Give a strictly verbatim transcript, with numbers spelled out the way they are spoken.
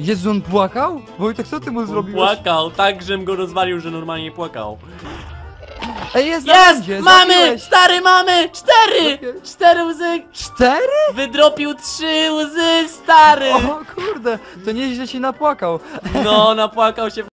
Jezu, on płakał? Wojtek, co ty mu zrobiłeś? Płakał, tak, żem go rozwalił, że normalnie płakał. Ej, jest na Jest! lądzie, Mamy! zabiłeś. Stary, mamy! Cztery! Jakie? Cztery łzy! Cztery? Wydropił trzy łzy, stary! O kurde, to nieźle się napłakał. No, napłakał się.